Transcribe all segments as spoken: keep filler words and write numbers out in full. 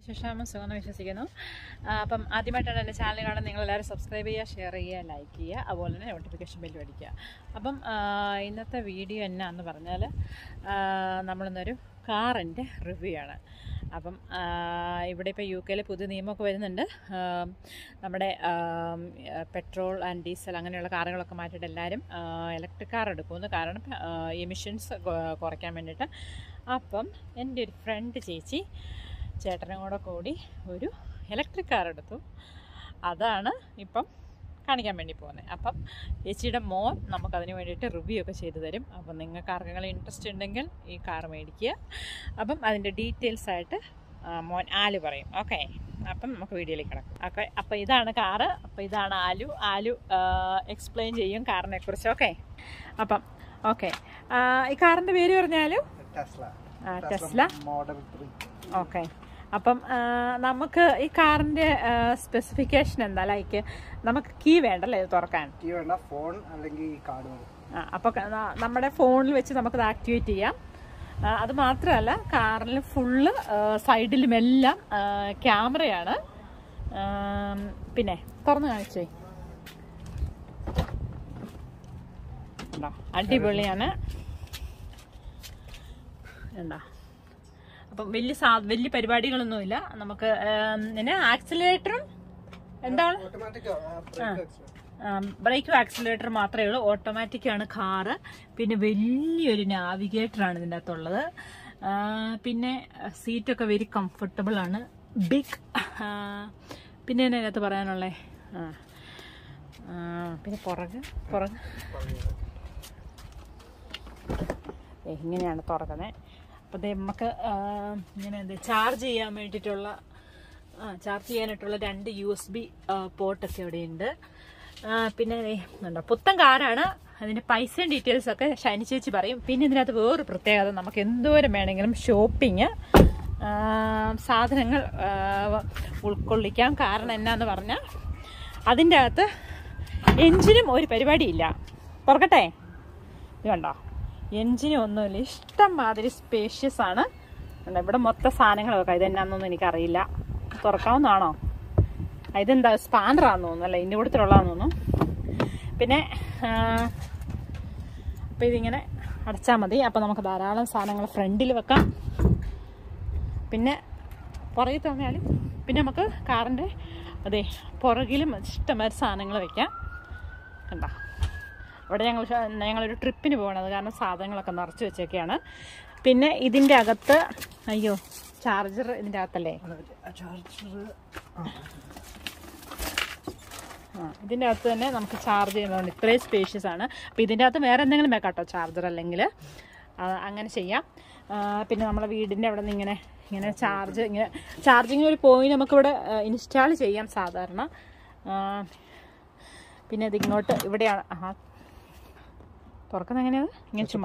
വിശേഷാമം സുഖമെന്ന് വിശ്വസിക്കുന്നു. അപ്പം ആദ്യമായിട്ടാണ് എൻ്റെ ചാനൽ കാണാൻ നിങ്ങളെല്ലാവരും സബ്സ്ക്രൈബ് ചെയ്യുക, ഷെയർ ചെയ്യുക, ലൈക്ക് ചെയ്യുക, അതുപോലെ തന്നെ നോട്ടിഫിക്കേഷൻ ബെല്ല് അടിക്കുക. അപ്പം ഇന്നത്തെ വീഡിയോ എന്നാന്ന് പറഞ്ഞാൽ നമ്മളിന്നൊരു കാറിൻ്റെ റിവ്യൂ ആണ്. അപ്പം ഇവിടെ ഇപ്പോൾ യു കെയിൽ പുതിയ നിയമമൊക്കെ വരുന്നുണ്ട്. നമ്മുടെ പെട്രോൾ ആൻഡ് ഡീസൽ അങ്ങനെയുള്ള കാറുകളൊക്കെ മാറ്റിയിട്ട് എല്ലാവരും ഇലക്ട്രിക് കാർ എടുക്കുമെന്ന്, കാരണം എമിഷൻസ് കുറയ്ക്കാൻ വേണ്ടിയിട്ട്. അപ്പം എൻ്റെ ഒരു ഫ്രണ്ട് ചേച്ചി ചേട്ടനും കൂടെ കൂടി ഒരു ഇലക്ട്രിക് കാർ എടുത്തു. അതാണ് ഇപ്പം കാണിക്കാൻ വേണ്ടി പോകുന്നത്. അപ്പം ചേച്ചിയുടെ മോൻ നമുക്കതിന് വേണ്ടിയിട്ട് റിവ്യൂ ഒക്കെ ചെയ്തു തരും. അപ്പം നിങ്ങൾക്ക് ആർക്കെങ്കിലും ഇൻട്രസ്റ്റ് ഉണ്ടെങ്കിൽ ഈ കാർ മേടിക്കുക. അപ്പം അതിൻ്റെ ഡീറ്റെയിൽസ് ആയിട്ട് മോൻ ആലു പറയും. ഓക്കെ, അപ്പം നമുക്ക് വീഡിയോയിലേക്ക് കിടക്കും. ഓക്കെ, അപ്പം ഇതാണ് കാറ്. അപ്പം ഇതാണ് ആലു. ആലു എക്സ്പ്ലെയിൻ ചെയ്യും കാറിനെ കുറിച്ച്. ഓക്കെ, അപ്പം ഓക്കെ, ഈ കാറിൻ്റെ പേര് പറഞ്ഞാലും ടെസ്ല മോഡൽ ത്രീ. ഓക്കെ, അപ്പം നമുക്ക് ഈ കാറിൻ്റെ സ്പെസിഫിക്കേഷൻ എന്താ? ലൈക്ക് നമുക്ക് കീ വേണ്ടല്ലേ ഇത് തുറക്കാൻ? കീ വേണ്ട, ഫോൺ അല്ലെങ്കിൽ കാർഡ് മതി. ആ, അപ്പോൾ നമ്മുടെ ഫോണിൽ വെച്ച് നമുക്കത് ആക്ടിവേറ്റ് ചെയ്യാം. അത് മാത്രമല്ല, കാറിൽ ഫുള്ള് സൈഡിലുമെല്ലാം ക്യാമറയാണ്. പിന്നെ തുറന്ന് കാണിച്ചേ, അടിപൊളിയാണ്. എന്താ അപ്പം വലിയ സാ വലിയ പരിപാടികളൊന്നുമില്ല. നമുക്ക് പിന്നെ ആക്സിലറേറ്ററും എന്താണ്, ബ്രേക്കും ആക്സിലറേറ്റർ മാത്രമേ ഉള്ളൂ. ഓട്ടോമാറ്റിക്കാണ് കാറ്. പിന്നെ വലിയൊരു നാവിഗേറ്ററാണ് ഇതിൻ്റെ അകത്തുള്ളത്. പിന്നെ സീറ്റൊക്കെ വെരി കംഫർട്ടബിൾ ആണ്, ബിഗ്. പിന്നെ അതിനകത്ത് പറയാനുള്ളേ, പിന്നെ പുറകെ പുറകെ ഇങ്ങനെയാണ് തുറക്കുന്നത്. അപ്പോൾ നമുക്ക് ഇങ്ങനെ എന്ത് ചാർജ് ചെയ്യാൻ വേണ്ടിയിട്ടുള്ള ചാർജ് ചെയ്യാനായിട്ടുള്ള രണ്ട് യു എസ് ബി പോർട്ടൊക്കെ ഇവിടെയുണ്ട്. പിന്നെ ഉണ്ടോ, പുത്തൻ കാറാണ്. അതിൻ്റെ പൈസയും ഡീറ്റെയിൽസൊക്കെ ഷൈനി ചേച്ചി പറയും. പിന്നെ ഇതിനകത്ത് വേറൊരു പ്രത്യേകത, നമുക്ക് എന്തോരം വേണമെങ്കിലും ഷോപ്പിങ് സാധനങ്ങൾ ഉൾക്കൊള്ളിക്കാം. കാരണം എന്നാന്ന് പറഞ്ഞാൽ അതിൻ്റെ അകത്ത് എൻജിനും ഒരു പരിപാടിയില്ല. തുറക്കട്ടെ, ഇത് കണ്ടോ, എൻജിനും ഒന്നുമില്ല. ഇഷ്ടം മാതിരി സ്പേഷ്യസ് ആണ്. ഇവിടെ മൊത്തം സാധനങ്ങൾ വെക്കാം. ഇതെന്നാന്നൊന്നും എനിക്കറിയില്ല. തുറക്കാവുന്നതാണോ? ഇതെന്താ, സ്പാനറാന്ന് തോന്നുന്നു. അല്ല, ഇതിൻ്റെ കൂട്ടത്തിലുള്ളതാന്ന് തോന്നുന്നു. പിന്നെ അപ്പം ഇതിങ്ങനെ അടച്ചാൽ മതി. അപ്പം നമുക്ക് ധാരാളം സാധനങ്ങൾ ഫ്രണ്ടിൽ വെക്കാം. പിന്നെ പുറകിൽ തന്നാലും പിന്നെ നമുക്ക് കാറിൻ്റെ അതെ പുറകിലും ഇഷ്ടംമാതിരി സാധനങ്ങൾ വെക്കാം. കണ്ടോ, അവിടെ ഞങ്ങൾ ഞങ്ങളൊരു ട്രിപ്പിന് പോകണത് കാരണം സാധനങ്ങളൊക്കെ നിറച്ച് വെച്ചൊക്കെയാണ്. പിന്നെ ഇതിൻ്റെ അകത്ത്, അയ്യോ ചാർജർ ഇതിൻ്റെ അകത്തല്ലേ? ആ, ഇതിൻ്റെ അകത്ത് തന്നെ നമുക്ക് ചാർജ് ചെയ്യുന്നതുകൊണ്ട് ഇത്രയും സ്പേഷ്യസ് ആണ്. അപ്പോൾ ഇതിൻ്റെ അകത്ത് വേറെ എന്തെങ്കിലും വെക്കാം കേട്ടോ, ചാർജർ അല്ലെങ്കിൽ അങ്ങനെ ചെയ്യാം. പിന്നെ നമ്മളെ വീടിൻ്റെ അവിടെ നിന്ന് ഇങ്ങനെ ഇങ്ങനെ ചാർജ് ഇങ്ങനെ ചാർജിങ് ഒരു പോയിന്റ് നമുക്കിവിടെ ഇൻസ്റ്റാൾ ചെയ്യാം സാധാരണ. പിന്നെ ഇതിങ്ങോട്ട് ഇവിടെയാണ്. ആ, തുറക്കുന്നത് എങ്ങനെയാണ്? ഇങ്ങനെ ചുമ്മാ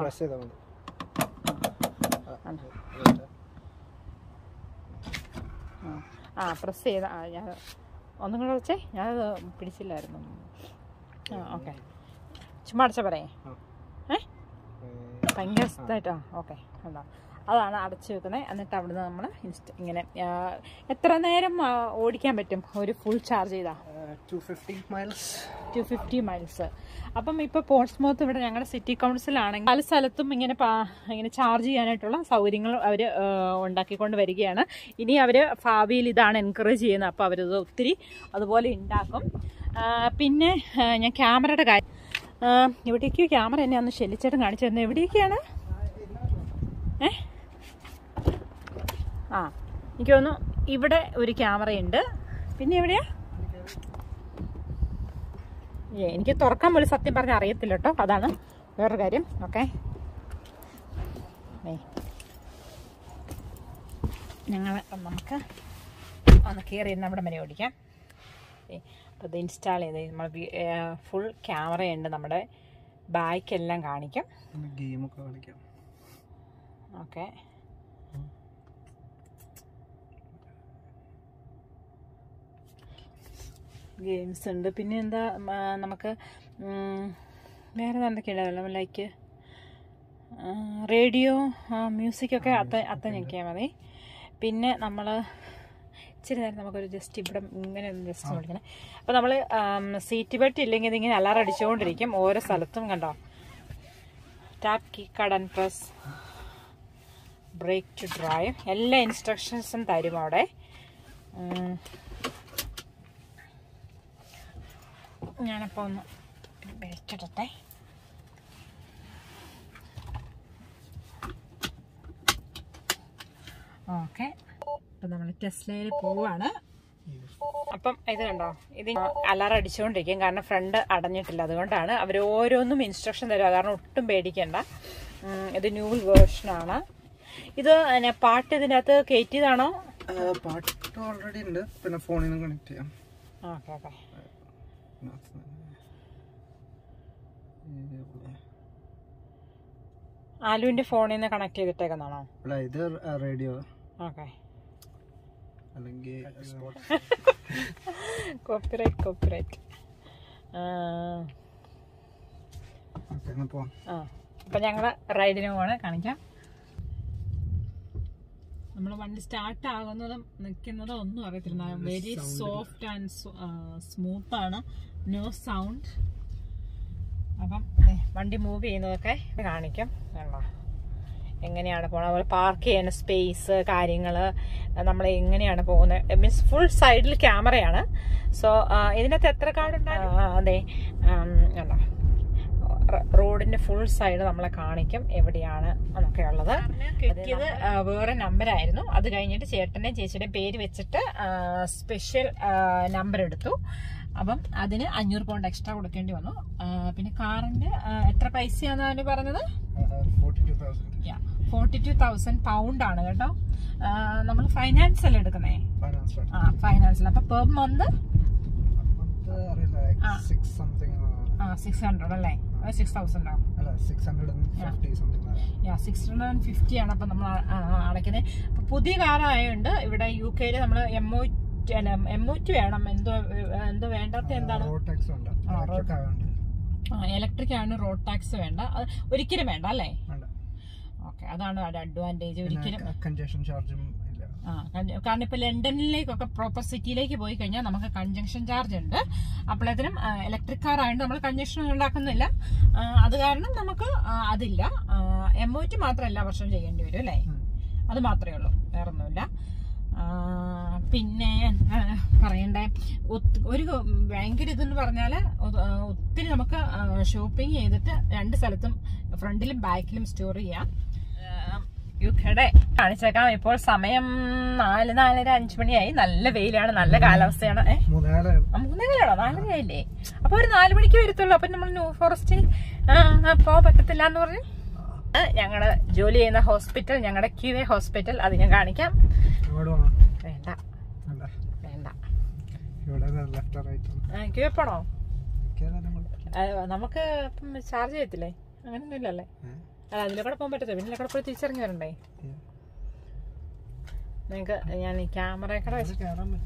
ആ പ്രസ് ചെയ്ത. ആ, ഞാൻ ഒന്നും കൂടെ വെച്ചേ, ഞാനത് പിടിച്ചില്ലായിരുന്നു. ആ, ഓക്കെ, ചുമ്മാ അടച്ച പറയേ. ഏ ഭയങ്കര ഇതായിട്ടാ. ഓക്കെ, കണ്ടോ, അതാണ് അടച്ചു വെക്കുന്നത്. എന്നിട്ട് അവിടുന്ന് നമ്മൾ ഇൻസ്റ്റ ഇങ്ങനെ എത്ര നേരം ഓടിക്കാൻ പറ്റും ഒരു ഫുൾ ചാർജ് ചെയ്താൽ? Two fifty miles two fifty miles. അപ്പം ഇപ്പോൾ പോർട്സ്മൗത്ത് ഇവിടെ ഞങ്ങളുടെ സിറ്റി കൗൺസിലാണെങ്കിൽ പല സ്ഥലത്തും ഇങ്ങനെ ഇങ്ങനെ ചാർജ് ചെയ്യാനായിട്ടുള്ള സൗകര്യങ്ങൾ അവർ ഉണ്ടാക്കിക്കൊണ്ട് വരികയാണ്. ഇനി അവർ ഭാവിയിൽ ഇതാണ് എൻകറേജ് ചെയ്യുന്നത്. അപ്പോൾ അവരത് ഒത്തിരി അതുപോലെ ഉണ്ടാക്കും. പിന്നെ ഞാൻ ക്യാമറയുടെ കാര്യം, എവിടേക്കോ ക്യാമറ എന്നെ അന്ന് ശല്യച്ചേട്ടൻ കാണിച്ചു തരുന്നത്. എവിടെയൊക്കെയാണ്? ഏ ആ, എനിക്ക് തോന്നുന്നു ഇവിടെ ഒരു ക്യാമറയുണ്ട്. പിന്നെ എവിടെയാ? ഏ എനിക്ക് തുറക്കാൻ പോലും സത്യം പറഞ്ഞാൽ അറിയത്തില്ല കേട്ടോ, അതാണ് വേറൊരു കാര്യം. ഓക്കെ, ഏ ഞങ്ങൾ നമുക്ക് ഒന്ന് കയറി ഇരുന്ന് അവിടെ വരെ ഓടിക്കാം. ഏ അപ്പോൾ ഇത് ഇൻസ്റ്റാൾ ചെയ്ത് നമ്മൾ ഫുൾ ക്യാമറയുണ്ട്. നമ്മുടെ ബാക്കെല്ലാം കാണിക്കും. ഗെയിമൊക്കെ കാണിക്കാം. ഓക്കെ, ഗെയിംസ് ഉണ്ട്. പിന്നെ എന്താ, നമുക്ക് വേറെ എന്തൊക്കെയുണ്ടാവില്ല, ലൈക്ക് റേഡിയോ മ്യൂസിക്കൊക്കെ അത്ത അത്ത ഞെക്കിയാൽ മതി. പിന്നെ നമ്മൾ ഇച്ചിരി നേരം നമുക്കൊരു ജസ്റ്റ് ഇവിടെ ഇങ്ങനെ ഒന്ന് ജസ്റ്റ് വിളിക്കണം. അപ്പോൾ നമ്മൾ സീറ്റ് ബെൽറ്റ് ഇല്ലെങ്കിൽ ഇതിങ്ങനെ അലാറം അടിച്ചുകൊണ്ടിരിക്കും ഓരോ സ്ഥലത്തും. കണ്ടോ, tap key card and press brake to drive, എല്ലാ ഇൻസ്ട്രക്ഷൻസും തരും അവിടെ. ഞാനപ്പോൾ ഒന്ന് ബെൽറ്റ് ഇടട്ടെ. ഓക്കെ, അപ്പം നമ്മൾ ടെസ്ലയിൽ പോവാണ്. അപ്പം ഇത് കണ്ടോ, ഇത് അലാറം അടിച്ചുകൊണ്ടിരിക്കും കാരണം ഫ്രണ്ട് അടഞ്ഞിട്ടില്ല. അതുകൊണ്ടാണ് അവർ ഓരോന്നും ഇൻസ്ട്രക്ഷൻ തരുക, കാരണം ഒട്ടും പേടിക്കണ്ട. ഇത് ന്യൂ വേർഷനാണ്. ഇത് പാട്ട് ഇതിൻ്റെ അകത്ത് കയറ്റിയതാണോ? പാട്ട് ഓൾറെഡി ഉണ്ട്, പിന്നെ ഫോണിൽ നിന്ന് കണക്ട് ചെയ്യാം. Okay okay. ആലുവിന്റെ ഫോണിൽ നിന്ന് കണക്ട് ചെയ്തിട്ടേക്കുന്നതാണോ? അല്ല, ഇത് റേഡിയോ. ഓക്കെ. അല്ലെങ്കിൽ കോപ്പിറൈറ്റ് കോപ്പിറൈറ്റ്. ആ, അപ്പം ഞങ്ങൾ റൈഡിന് പോവാണ്, കാണിക്കാം. നമ്മൾ വണ്ടി സ്റ്റാർട്ട് ആകുന്നതും നിൽക്കുന്നതും ഒന്നും അറിയത്തില്ല. വെരി സോഫ്റ്റ് ആൻഡ് സ്മൂത്ത് ആണ്, നോ സൗണ്ട്. അപ്പം വണ്ടി മൂവ് ചെയ്യുന്നതൊക്കെ കാണിക്കും. കണ്ടോ എങ്ങനെയാണ് പോകുന്നത്, അതുപോലെ പാർക്ക് ചെയ്യുന്ന സ്പേസ് കാര്യങ്ങൾ, നമ്മൾ എങ്ങനെയാണ് പോകുന്നത്. മീൻസ് ഫുൾ സൈഡിൽ ക്യാമറയാണ്. സോ ഇതിനകത്ത് എത്ര കാർഡ് ഉണ്ടാകും? അതെ, കണ്ടോ റോഡിന്റെ ഫുൾ സൈഡ് നമ്മളെ കാണിക്കും എവിടെയാണ് എന്നൊക്കെ ഉള്ളത്. കിട്ടിയത് വേറെ നമ്പറായിരുന്നു. അത് കഴിഞ്ഞിട്ട് ചേട്ടൻ്റെയും ചേച്ചിയുടെയും പേര് വെച്ചിട്ട് സ്പെഷ്യൽ നമ്പർ എടുത്തു. അപ്പം അതിന് അഞ്ഞൂറ് പൗണ്ട് എക്സ്ട്രാ കൊടുക്കേണ്ടി വന്നു. പിന്നെ കാറിന്റെ എത്ര പൈസയാണെന്ന് പറഞ്ഞത്? ഫോർട്ടി ടു തൗസൻഡ് പൗണ്ട് ആണ് കേട്ടോ. നമ്മൾ ഫൈനാൻസ് അല്ലേ എടുക്കുന്നേ? ആ, ഫൈനാൻസിൽ. അപ്പൊ പെർ മന്ത് സിക്സ് ഹൺഡ്രഡ് അല്ലേ? സിക്സ് തൗസൻഡ് ആവും. സിക്സ് ഹൺഡ്രഡ് ആൻഡ് ഫിഫ്റ്റി ആണ് അപ്പൊ നമ്മൾ അടയ്ക്കുന്നത്. അപ്പൊ പുതിയ കാറായോണ്ട് ഇവിടെ യു കെയില് നമ്മള് M O M O T വേണം. എന്തോ എന്തോ വേണ്ടാത്ത എന്താണ്? ഇലക്ട്രിക് ആണ്, റോഡ് ടാക്സ് വേണ്ട, ഒരിക്കലും വേണ്ട അല്ലേ? ഓക്കെ, അതാണ് ഒരു അഡ്വാൻറ്റേജ്. ഒരിക്കലും ആ, കാരണം ഇപ്പൊ ലണ്ടനിലേക്കൊക്കെ പ്രോപ്പർ സിറ്റിയിലേക്ക് പോയി കഴിഞ്ഞാൽ നമുക്ക് കൺജങ്ഷൻ ചാർജ് ഉണ്ട്. അപ്പോഴത്തേനും ഇലക്ട്രിക് കാർ ആയതുകൊണ്ട് നമ്മൾ കൺജങ്ഷൻ ഉണ്ടാക്കുന്നില്ല. അത് കാരണം നമുക്ക് അതില്ല. എം ഒ ടി മാത്രം എല്ലാ വർഷവും ചെയ്യേണ്ടി വരും അല്ലേ? അത് മാത്രമേ ഉള്ളൂ, വേറൊന്നുമില്ല. പിന്നെ പറയണ്ടേ, ഒരു ഭയങ്കര ഇതെന്ന് പറഞ്ഞാല് ഒത്തിരി നമുക്ക് ഷോപ്പിംഗ് ചെയ്തിട്ട് രണ്ട് സ്ഥലത്തും ഫ്രണ്ടിലും ബാക്കിലും സ്റ്റോർ ചെയ്യാം. യുകെയുടെ കാണിച്ചേക്കാം. ഇപ്പോൾ സമയം നാല് നാലര അഞ്ചു മണിയായി. നല്ല വെയിലാണ്, നല്ല കാലാവസ്ഥയാണ്. ഏഹ് മൂന്നേകാലാണോ? നാലരയായില്ലേ? അപ്പൊ ഒരു നാലു മണിക്ക് വരത്തുള്ളൂ. അപ്പൊ നമ്മൾ ന്യൂ ഫോറസ്റ്റ് പോകാൻ പറ്റത്തില്ല എന്ന് പറഞ്ഞു. ഞങ്ങള് ജോലി ചെയ്യുന്ന ഹോസ്പിറ്റൽ, ഞങ്ങളുടെ ക്യു എ ഹോസ്പിറ്റൽ, അത് ഞാൻ കാണിക്കാം. വേണ്ട വേണ്ട, ക്യു എ പോണോ? നമുക്ക് ഇപ്പം ചാർജ് ചെയ്യത്തില്ലേ? അങ്ങനെയൊന്നും ഇല്ലല്ലേ? അല്ല, അതിലെ കൂടെ പോകാൻ പറ്റത്തില്ല. പിന്നെ കൂടെ പോയി തിരിച്ചിറങ്ങി വരണ്ടേ? നിങ്ങക്ക് ഞാൻ ഈ ക്യാമറ കൂടെ വെച്ച്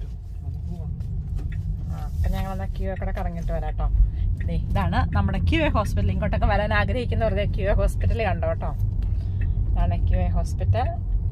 ആ, അപ്പൊ ഞങ്ങളെന്നാ ക്യു എ കൂടെ കറങ്ങിട്ട് വരാം കേട്ടോ. ഇതാണ് നമ്മുടെ ക്യു എ ഹോസ്പിറ്റൽ. ഇങ്ങോട്ടൊക്കെ വരാൻ ആഗ്രഹിക്കുന്നവരുടെ ക്യു എ ഹോസ്പിറ്റൽ കണ്ടോ കേട്ടോ. ഇതാണ് ക്യു എ ഹോസ്പിറ്റൽ.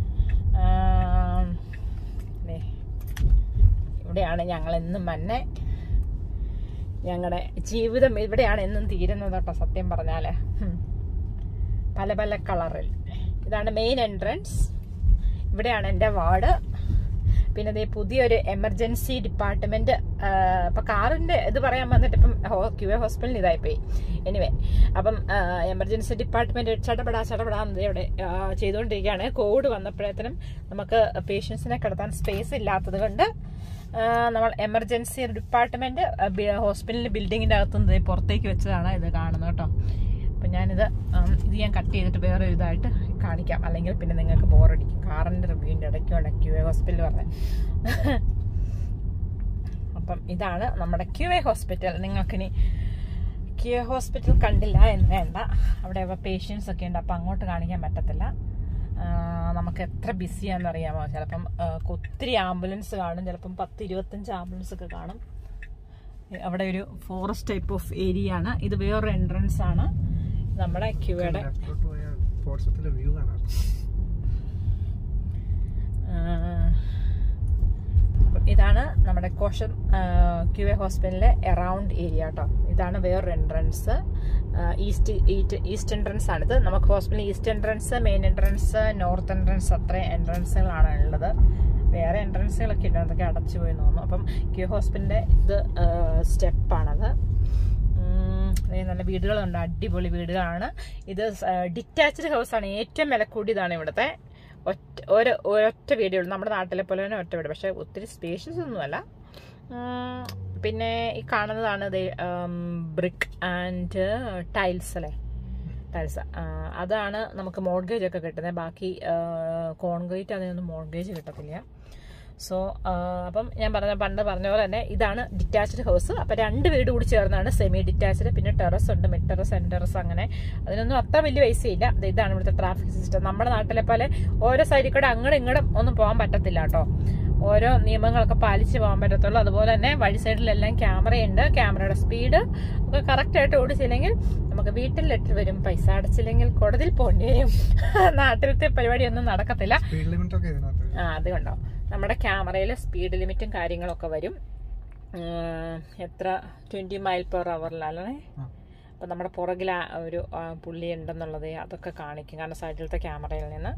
ഇവിടെയാണ് ഞങ്ങൾ എന്നും തന്നെ ഞങ്ങളുടെ ജീവിതം ഇവിടെയാണ് എന്നും തീരുന്നത് കേട്ടോ. സത്യം പറഞ്ഞാല് പല പല കളറിൽ. ഇതാണ് മെയിൻ എൻട്രൻസ്. ഇവിടെയാണ് എൻ്റെ വാർഡ്. പിന്നെ ദേ പുതിയൊരു എമർജൻസി ഡിപ്പാർട്ട്മെന്റ്. ഇപ്പൊ കാറിന്റെ ഇത് പറയാൻ വന്നിട്ട് ഇപ്പം ക്യു എ ഹോസ്പിറ്റലിന് ഇതായിപ്പോയി. എനിവേ, അപ്പം എമർജൻസി ഡിപ്പാർട്ട്മെന്റ് ചടപടാ ചടപടാ ഇവിടെ ചെയ്തുകൊണ്ടിരിക്കുകയാണ്. കോവിഡ് വന്നപ്പോഴത്തേനും നമുക്ക് പേഷ്യൻസിനെ കിടത്താൻ സ്പേസ് ഇല്ലാത്തത് കൊണ്ട് നമ്മൾ എമർജൻസി ഡിപ്പാർട്ട്മെന്റ് ഹോസ്പിറ്റലിന്റെ ബിൽഡിങ്ങിന്റെ അകത്തുനിന്ന് പുറത്തേക്ക് വെച്ചതാണ് ഇത് കാണുന്നത് കേട്ടോ. അപ്പം ഞാനിത് ഇത് ഞാൻ കട്ട് ചെയ്തിട്ട് വേറെ ഇതായിട്ട് കാണിക്കാം, അല്ലെങ്കിൽ പിന്നെ നിങ്ങൾക്ക് ബോറടിക്കും. കാറിൻ്റെ റിവ്യൂവിൻ്റെ ഇടയ്ക്ക് വേണ്ട ക്യു എ ഹോസ്പിറ്റൽ പറഞ്ഞത്. അപ്പം ഇതാണ് നമ്മുടെ ക്യു എ ഹോസ്പിറ്റൽ. നിങ്ങൾക്കിനി ക്യു എ ഹോസ്പിറ്റൽ കണ്ടില്ല എന്ന് വേണ്ട, അവിടെ പേഷ്യൻസ് ഒക്കെ ഉണ്ട്. അപ്പം അങ്ങോട്ട് കാണിക്കാൻ പറ്റത്തില്ല. നമുക്ക് എത്ര ബിസിയാണെന്ന് അറിയാമോ? ചിലപ്പം ഒത്തിരി ആംബുലൻസ് കാണും, ചിലപ്പം പത്ത് ഇരുപത്തഞ്ച് ആംബുലൻസ് ഒക്കെ കാണും. അവിടെ ഒരു ഫോറസ്റ്റ് ടൈപ്പ് ഓഫ് ഏരിയ ആണ്. ഇത് വേറൊരു എൻട്രൻസ് ആണ് നമ്മുടെ ക്യൂയുടെ. ഇതാണ് നമ്മുടെ കോഷൻ ക്യു എ ഹോസ്പിറ്റലിലെ അറൗണ്ട് ഏരിയ കേട്ടോ. ഇതാണ് വേറൊരു എൻട്രൻസ്, ഈസ്റ്റ് ഈസ്റ്റ് എൻട്രൻസ് ആണിത്. നമുക്ക് ഹോസ്പിറ്റലിൽ east entrance, main entrance, north entrance, അത്രയും എൻട്രൻസുകളാണ് ഉള്ളത്. വേറെ എൻട്രൻസുകളൊക്കെ ഉണ്ട്, അതൊക്കെ അടച്ചു പോയി തോന്നുന്നു. അപ്പം ക്യു ഹോസ്പിറ്റലിന്റെ ഇത് സ്റ്റെപ്പാണത്. നല്ല വീടുകളുണ്ട്, അടിപൊളി വീടുകളാണ്. ഇത് ഡിറ്റാച്ച്ഡ് ഹൗസ് ആണ്, ഏറ്റവും വില കൂടിയതാണ് ഇവിടുത്തെ. ഒറ്റ ഒരു ഒരൊറ്റ വീടുള്ളൂ, നമ്മുടെ നാട്ടിലെ പോലെ തന്നെ ഒറ്റ വീട്, പക്ഷെ ഒത്തിരി സ്പേഷ്യസ് ഒന്നുമല്ല. പിന്നെ ഈ കാണുന്നതാണ് ബ്രിക്ക് ആൻഡ് ടൈൽസ് അല്ലേ, ടൈൽസ്. അതാണ് നമുക്ക് മോർഗേജ് ഒക്കെ കിട്ടുന്നത്. ബാക്കി കോൺക്രീറ്റ് അതിനൊന്നും മോർഗേജ് കിട്ടത്തില്ല. സോ അപ്പം ഞാൻ പറഞ്ഞ പണ്ട് പറഞ്ഞ പോലെ തന്നെ ഇതാണ് ഡിറ്റാച്ച്ഡ് ഹൗസ്. അപ്പം രണ്ട് വീട് കൂടി ചേർന്നാണ് സെമി ഡിറ്റാച്ച്ഡ്. പിന്നെ ടെറസ് ഉണ്ട്, മിഡ് ടെറസ്, എൻ ടെറസ്, അങ്ങനെ അതിനൊന്നും അത്ര വലിയ പൈസയില്ല. ഇതാണ് ഇവിടുത്തെ ട്രാഫിക് സിസ്റ്റം. നമ്മുടെ നാട്ടിലെ പോലെ ഓരോ സൈഡിൽ കൂടെ അങ്ങോട്ടും ഇങ്ങോട്ടും ഒന്നും പോകാൻ പറ്റത്തില്ല കേട്ടോ. ഓരോ നിയമങ്ങളൊക്കെ പാലിച്ച് പോകാൻ പറ്റത്തുള്ളൂ. അതുപോലെ തന്നെ വഴി സൈഡിലെല്ലാം ക്യാമറയുണ്ട്. ക്യാമറയുടെ സ്പീഡ് ഒക്കെ കറക്റ്റായിട്ട് ഓടിച്ചില്ലെങ്കിൽ നമുക്ക് വീട്ടിൽ ലെറ്റർ വരും, പൈസ അടച്ചില്ലെങ്കിൽ കോടതിയിൽ പോകേണ്ടി വരും. നാട്ടിലത്തെ പരിപാടിയൊന്നും നടക്കത്തില്ല. ആ അതുകൊണ്ടോ നമ്മുടെ ക്യാമറയിൽ സ്പീഡ് ലിമിറ്റും കാര്യങ്ങളൊക്കെ വരും. എത്ര ട്വന്റി മൈൽ പെർ അവറിലല്ലേ. അപ്പം നമ്മുടെ പുറകിൽ ഒരു പുള്ളി ഉണ്ടെന്നുള്ളത് അതൊക്കെ കാണിക്കും, കാരണം സൈഡിലത്തെ ക്യാമറയിൽ നിന്ന്.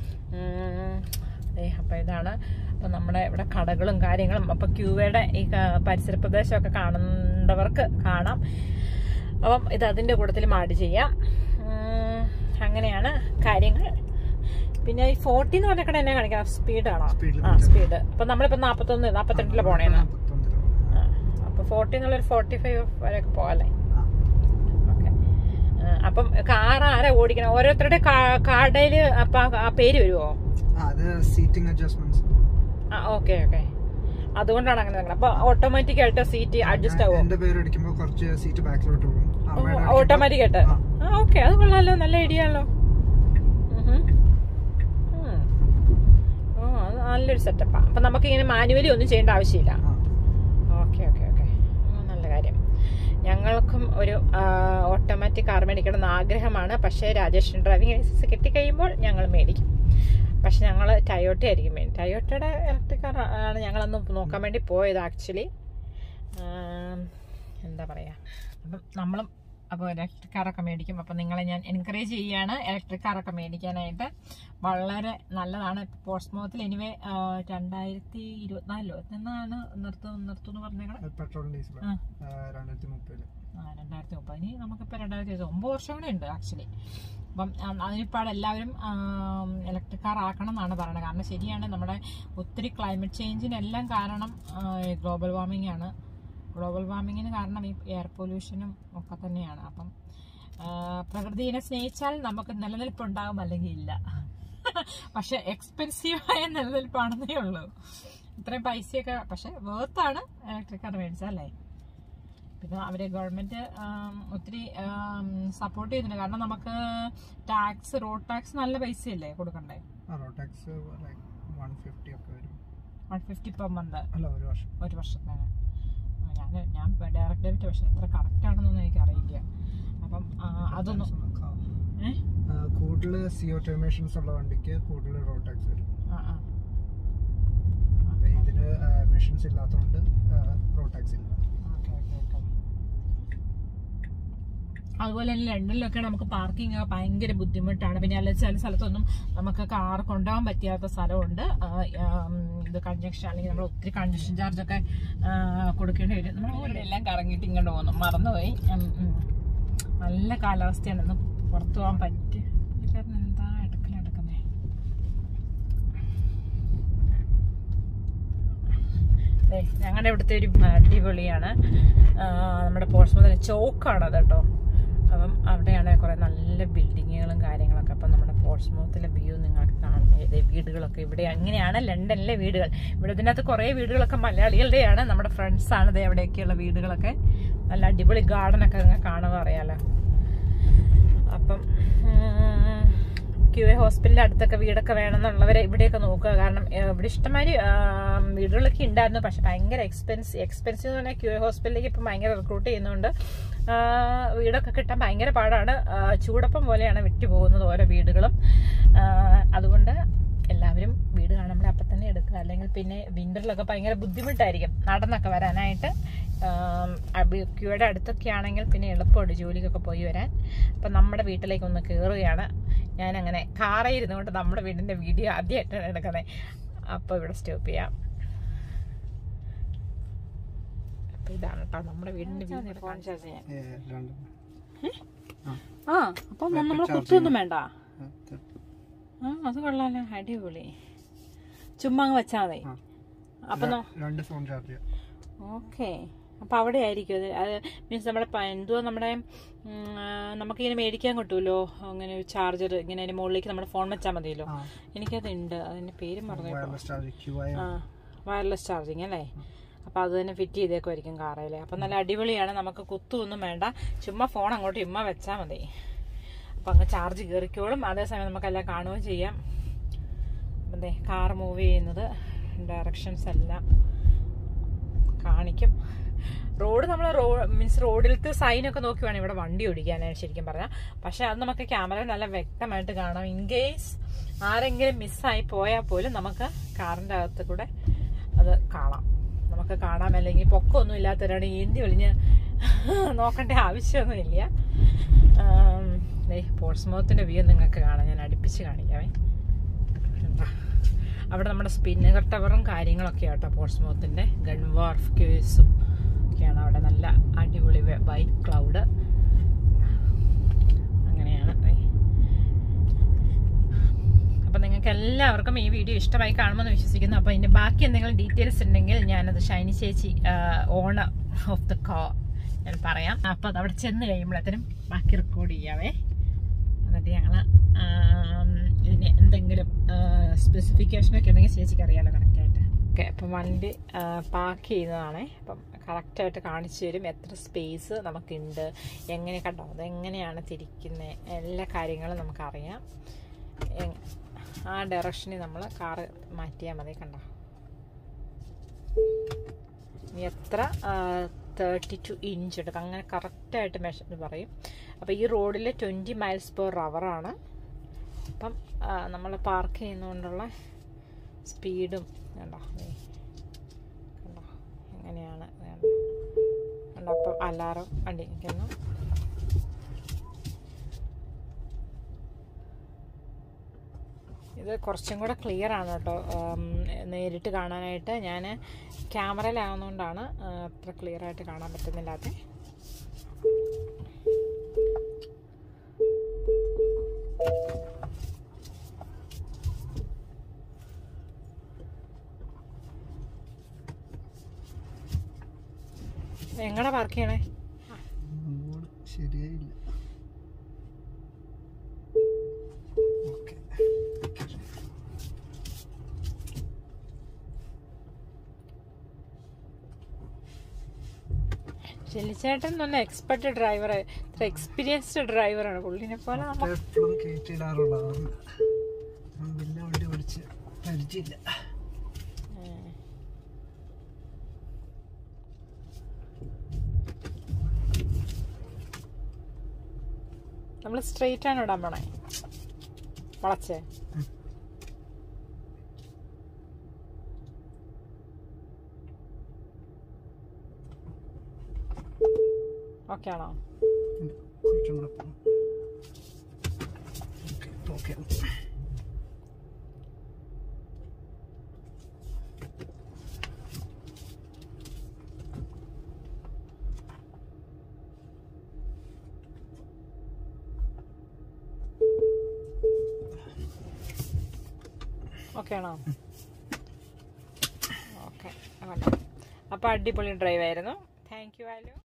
അപ്പം ഇതാണ് അപ്പം നമ്മുടെ ഇവിടെ കടകളും കാര്യങ്ങളും. അപ്പം ക്യൂവയുടെ ഈ പരിസര പ്രദേശമൊക്കെ കാണുന്നവർക്ക് കാണാം. അപ്പം ഇത് അതിൻ്റെ കൂട്ടത്തിൽ ആഡ് ചെയ്യാം. അങ്ങനെയാണ് കാര്യങ്ങൾ. പിന്നെ ഈ ഫോർട്ടി എന്ന് പറഞ്ഞ എന്നെ കാണിക്കാം, സ്പീഡാണോ? ആ സ്പീഡ്. അപ്പൊ നമ്മളിപ്പോ നാപ്പത്തൊന്ന് നാപ്പത്തെട്ടില് പോണേന്ന്. അപ്പൊ ഫോർട്ടി എന്നുള്ളൊരു ഫോർട്ടി ഫൈവ് വരെയൊക്കെ പോകാല്ലേ. ഓക്കെ. അപ്പം കാർ ആരാ ഓടിക്കണം? ഓരോരുത്തരുടെ കാർഡയില് അപ്പൊ ആ പേര് വരുമോ? ആ ഓക്കെ ഓക്കെ. അതുകൊണ്ടാണ് അങ്ങനെ നിൽക്കുന്നത്. അപ്പൊ ഓട്ടോമാറ്റിക് ആയിട്ട് സീറ്റ് അഡ്ജസ്റ്റ് ആവും. ഓട്ടോമാറ്റിക് ആയിട്ട്. ആ ഓക്കെ, അത് കൊള്ളാലോ, നല്ല ഐഡിയ ആണല്ലോ. നല്ലൊരു സെറ്റപ്പാണ്. അപ്പം നമുക്ക് ഇങ്ങനെ മാനുവലി ഒന്നും ചെയ്യേണ്ട ആവശ്യമില്ല. ഓക്കെ ഓക്കെ ഓക്കെ, നല്ല കാര്യം. ഞങ്ങൾക്കും ഒരു ഓട്ടോമാറ്റിക് കാർ മേടിക്കണം എന്ന് ആഗ്രഹമാണ്. പക്ഷേ രാജേഷിന് ഡ്രൈവിംഗ് ലൈസൻസ് കിട്ടിക്കഴിയുമ്പോൾ ഞങ്ങൾ മേടിക്കും. പക്ഷെ ഞങ്ങൾ ടയോട്ട ആയിരിക്കും മേടിക്കും. ടയോട്ടയുടെ ഇലക്ട്രിക് കാർ ആണ് ഞങ്ങളൊന്ന് നോക്കാൻ വേണ്ടി പോയത് ആക്ച്വലി. എന്താ പറയുക, അപ്പം നമ്മളും അപ്പോൾ ഇലക്ട്രിക് കാറൊക്കെ മേടിക്കും. അപ്പം നിങ്ങളെ ഞാൻ എൻകറേജ് ചെയ്യുകയാണ് ഇലക്ട്രിക് കാറൊക്കെ മേടിക്കാനായിട്ട്. വളരെ നല്ലതാണ്. പോർട്സ്മൗത്തിൽ എനിവേ രണ്ടായിരത്തി ഇരുപത്തിനാലിലോ എന്നാണ് നിർത്തും നിർത്തുമെന്ന് പറഞ്ഞേക്കണം. പെട്രോൾ ഡീസൽ രണ്ടായിരത്തി മുപ്പത് ആ രണ്ടായിരത്തി മുപ്പത് ഇനി നമുക്കിപ്പോൾ രണ്ടായിരത്തി ഇരുപത് ഒമ്പത് വർഷം കൂടെ ഉണ്ട് ആക്ച്വലി. അപ്പം അതിനിപ്പോൾ എല്ലാവരും ഇലക്ട്രിക് കാർ ആക്കണം എന്നാണ് പറയുന്നത്. കാരണം ശരിയാണ്, നമ്മുടെ ഒത്തിരി ക്ലൈമറ്റ് ചേഞ്ചിനെല്ലാം കാരണം ഗ്ലോബൽ വാർമിംഗ് ആണ്. ഗ്ലോബൽ വാർമിങ്ങിന് കാരണം ഈ എയർ പൊല്യൂഷനും ഒക്കെ തന്നെയാണ്. അപ്പം പ്രകൃതിയെ സ്നേഹിച്ചാൽ നമുക്ക് നിലനിൽപ്പുണ്ടാകും, അല്ലെങ്കിൽ ഇല്ല. പക്ഷെ എക്സ്പെൻസീവായ നിലനിൽപ്പാണെന്നേ ഉള്ളൂ. ഇത്രയും പൈസയൊക്കെ പക്ഷെ വേർത്താണ് ഇലക്ട്രിക് കാർ മേടിച്ചാൽ അല്ലേ. പിന്നെ അവരെ ഗവൺമെന്റ് ഒത്തിരി സപ്പോർട്ട് ചെയ്യുന്നുണ്ട്. കാരണം നമുക്ക് ടാക്സ്, റോഡ് ടാക്സ് നല്ല പൈസയല്ലേ കൊടുക്കണ്ടേ? വൺ ഫിഫ്റ്റി പെർ മന്ത് ഒരു വർഷത്തിന്. ഞാൻ ഞാൻ ഡയറക്റ്റ് ഡെബിറ്റ്, പക്ഷെ എത്ര കറക്റ്റ് ആണെന്നൊന്നും എനിക്ക് അറിയില്ല. അപ്പം അതൊന്നും കൂടുതൽ സിഒ എമിഷൻസ് ഉള്ള വണ്ടിക്ക് കൂടുതൽ റോഡ് ടാക്സ് വരും. ഇതിന് എമിഷൻസ് ഇല്ലാത്തതുകൊണ്ട് റോഡ് ടാക്സ് ഇല്ല. അതുപോലെ തന്നെ ലണ്ടനിലൊക്കെ നമുക്ക് പാർക്കിംഗ് ഭയങ്കര ബുദ്ധിമുട്ടാണ്. പിന്നെ അല്ല ചില സ്ഥലത്തൊന്നും നമുക്ക് കാർ കൊണ്ടുപോകാൻ പറ്റാത്ത സ്ഥലമുണ്ട്. ഇത് കൺജക്ഷൻ അല്ലെങ്കിൽ നമ്മൾ ഒത്തിരി കൺജക്ഷൻ ചാർജ് ഒക്കെ കൊടുക്കേണ്ടി വരും. നമ്മൾ ഇവിടെ എല്ലാം കറങ്ങിയിട്ട് ഇങ്ങോട്ട് പോകുന്നു, മറന്നുപോയി. നല്ല കാലാവസ്ഥയാണ്, ഇന്ന് പുറത്തു പോകാൻ പറ്റിയ കാരണം എന്താ എടുക്കലെടുക്കുന്നേ. ഞങ്ങളുടെ ഇവിടുത്തെ ഒരു അടിപൊളിയാണ് നമ്മുടെ പോർട്സ്മൗത്ത് ചോക്കാണത് കേട്ടോ. അപ്പം അവിടെയാണ് കുറേ നല്ല ബിൽഡിങ്ങുകളും കാര്യങ്ങളൊക്കെ. അപ്പം നമ്മുടെ പോർട്സ്മൗത്തിലെ വ്യൂ നിങ്ങൾക്ക് കാണുന്നത് വീടുകളൊക്കെ ഇവിടെ അങ്ങനെയാണ്. ലണ്ടനിലെ വീടുകൾ, ഇവിടെ ഇതിനകത്ത് കുറേ വീടുകളൊക്കെ മലയാളികളുടെയാണ്, നമ്മുടെ ഫ്രണ്ട്സാണ്. ഇത് എവിടെയൊക്കെയുള്ള വീടുകളൊക്കെ നല്ല അടിപൊളി ഗാർഡനൊക്കെ നിങ്ങൾ കാണുമ്പോൾ അറിയാലോ. അപ്പം ക്യു എ ഹോസ്പിറ്റലിന്റെ അടുത്തൊക്കെ വീടൊക്കെ വേണമെന്നുള്ളവരെ ഇവിടെയൊക്കെ നോക്കുക. കാരണം ഇവിടെ ഇഷ്ടംമാതിരി വീടുകളൊക്കെ ഉണ്ടായിരുന്നു, പക്ഷെ ഭയങ്കര എക്സ്പെൻസീവ് എക്സ്പെൻസീവ് എന്ന് പറഞ്ഞാൽ ക്യു എ ഹോസ്പിറ്റലിലേക്ക് ഇപ്പം ഭയങ്കര റിക്രൂട്ട് ചെയ്യുന്നതുകൊണ്ട് വീടൊക്കെ കിട്ടാൻ ഭയങ്കര പാടാണ്. ചൂടപ്പം പോലെയാണ് വിട്ടു പോകുന്നത് ഓരോ വീടുകളും. അതുകൊണ്ട് എല്ലാവരും വീട് കാണുമ്പോൾ അപ്പം തന്നെ എടുക്കുക, അല്ലെങ്കിൽ പിന്നെ വിൻ്ററിലൊക്കെ ഭയങ്കര ബുദ്ധിമുട്ടായിരിക്കും നടന്നൊക്കെ വരാനായിട്ട്. അബിക്യുടെ അടുത്തൊക്കെ ആണെങ്കിൽ പിന്നെ എളുപ്പമുണ്ട് ജോലിക്കൊക്കെ പോയി വരാൻ. അപ്പം നമ്മുടെ വീട്ടിലേക്ക് ഒന്ന് കയറുകയാണ്. ഞാനങ്ങനെ കാറിൽ ഇരുന്നുകൊണ്ട് നമ്മുടെ വീടിൻ്റെ വീഡിയോ ആദ്യമായിട്ടാണ് എടുക്കുന്നത്. അപ്പോൾ ഇവിടെ സ്റ്റോപ്പ് ചെയ്യാം. അപ്പം ഇതാണ് കേട്ടോ നമ്മുടെ വീടിൻ്റെ വീഡിയോ. ഫോൺ ചാർജ് ചെയ്യാൻ ആ അപ്പം നമ്മൾ കുത്തൊന്നും വേണ്ട. ആ അത് കൊള്ളാലോ, അടിപൊളി. ചുമ്മാ അങ്ങ് വെച്ചാൽ മതി. അപ്പം ഓക്കെ. അപ്പം അവിടെ ആയിരിക്കും അത്. അത് മീൻസ് നമ്മുടെ എന്തുവാ നമ്മുടെ നമുക്കിങ്ങനെ മേടിക്കാൻ കിട്ടുമല്ലോ അങ്ങനെ ഒരു ചാർജർ, ഇങ്ങനെ അതിൻ്റെ മുകളിലേക്ക് നമ്മുടെ ഫോൺ വെച്ചാൽ മതിയല്ലോ. എനിക്കതുണ്ട്, അതിൻ്റെ പേര് മറന്നു. ആ വയർലെസ് ചാർജിങ് അല്ലേ. അപ്പം അത് തന്നെ ഫിറ്റ് ചെയ്തേക്കുമായിരിക്കും കാറയിലെ. അപ്പം നല്ല അടിപൊളിയാണ്. നമുക്ക് കുത്തൊന്നും വേണ്ട, ചുമ്മാ ഫോൺ അങ്ങോട്ട് ചുമ്മാ വെച്ചാൽ മതി. അപ്പം അങ്ങ് ചാർജ് കയറിക്കോളും. അതേസമയം നമുക്കെല്ലാം കാണുകയും ചെയ്യാം. അതെ കാർ മൂവ് ചെയ്യുന്നത് ഡയറക്ഷൻസ് എല്ലാം കാണിക്കും. റോഡ് നമ്മൾ റോ മീൻസ് റോഡിലത്തെ സൈനൊക്കെ നോക്കി വേണം ഇവിടെ വണ്ടി ഓടിക്കാനാണ് ശരിക്കും പറഞ്ഞാൽ. പക്ഷെ അത് നമുക്ക് ക്യാമറയിൽ നല്ല വ്യക്തമായിട്ട് കാണാം. ഇൻ കേസ് ആരെങ്കിലും മിസ്സായി പോയാൽ പോലും നമുക്ക് കാറിൻ്റെ അകത്ത് കൂടെ അത് കാണാം, നമുക്ക് കാണാം. അല്ലെങ്കിൽ പൊക്കമൊന്നും ഇല്ലാത്തവരാണ് ഏന്തി ഒളിഞ്ഞ് നോക്കേണ്ട ആവശ്യമൊന്നുമില്ല. പോർട്സ്മൗത്തിന്റെ വ്യൂ നിങ്ങൾക്ക് കാണാം, ഞാൻ അടുപ്പിച്ച് കാണിക്കാമേ. അവിടെ നമ്മുടെ സ്പിന്നർ ടവറും കാര്യങ്ങളൊക്കെ ആട്ടോ പോർട്സ്മൗത്തിന്റെ. ഗൺ വാർഫ് കേസും ഒക്കെയാണ് അവിടെ. നല്ല അടിപൊളി വൈറ്റ് ക്ലൗഡ് അങ്ങനെയാണ്. അപ്പം നിങ്ങൾക്ക് എല്ലാവർക്കും ഈ വീഡിയോ ഇഷ്ടമായി കാണുമെന്ന് വിശ്വസിക്കുന്നു. അപ്പോൾ ഇതിൻ്റെ ബാക്കി എന്തെങ്കിലും ഡീറ്റെയിൽസ് ഉണ്ടെങ്കിൽ ഞാനത് ഷൈനി ചേച്ചി ഓണർ ഓഫ് ദ കാർ ഞാൻ പറയാം. അപ്പോൾ അത് അവിടെ ചെന്ന് കഴിയുമ്പോഴത്തേനും ബാക്കി റെക്കോർഡ് ചെയ്യാവേ. എന്നിട്ട് ഞങ്ങൾ ഇതിന് എന്തെങ്കിലും സ്പെസിഫിക്കേഷനൊക്കെ ഉണ്ടെങ്കിൽ ചേച്ചിക്ക് അറിയാമല്ലോ കറക്റ്റായിട്ട്. ഓക്കെ, അപ്പം വണ്ടി പാർക്ക് ചെയ്യുന്നതാണേ. അപ്പം കറക്റ്റായിട്ട് കാണിച്ചു തരും എത്ര സ്പേസ് നമുക്കുണ്ട്, എങ്ങനെ കണ്ടോ അതെങ്ങനെയാണ് തിരിക്കുന്നത്, എല്ലാ കാര്യങ്ങളും നമുക്കറിയാം. ആ ഡയറക്ഷനിൽ നമ്മൾ കാറ് മാറ്റിയാൽ മതി. കണ്ടോ ഇനി എത്ര തേർട്ടി ടു ഇഞ്ച് എടുക്കാം, അങ്ങനെ കറക്റ്റായിട്ട് മെഷർ പറയും. അപ്പോൾ ഈ റോഡിൽ ട്വൻറ്റി മൈൽസ് പെർ അവറാണ്. അപ്പം നമ്മൾ പാർക്ക് ചെയ്യുന്നതുകൊണ്ടുള്ള സ്പീഡും കണ്ടോ കണ്ടോ എങ്ങനെയാണ് കണ്ടോ. അപ്പം അലാറം അടിക്കുന്നു. ഇത് കുറച്ചും കൂടെ ക്ലിയർ ആണ് കേട്ടോ നേരിട്ട് കാണാനായിട്ട്. ഞാൻ ക്യാമറയിലാവുന്നതുകൊണ്ടാണ് അത്ര ക്ലിയർ ആയിട്ട് കാണാൻ പറ്റുന്നില്ലാത്ത. എങ്ങനെ പാർക്ക് ചെയ്യണേ? ശരിയായില്ല. ചെല്ലിച്ചേട്ടൻ നല്ല എക്സ്പെർട്ട് ഡ്രൈവർ, ഇത്ര എക്സ്പീരിയൻസ്ഡ് ഡ്രൈവറാണ്. പുള്ളിനെ പോലെ നമ്മൾ സ്ട്രെയിറ്റ് ആണ് ഇടാൻ പോണേ, വളച്ചേ. ഓക്കെ ആണോ? ഓക്കെ ആണോ? ഓക്കെ. അപ്പോൾ അടിപൊളി ഡ്രൈവ് ആയിരുന്നു. Thank you aloo.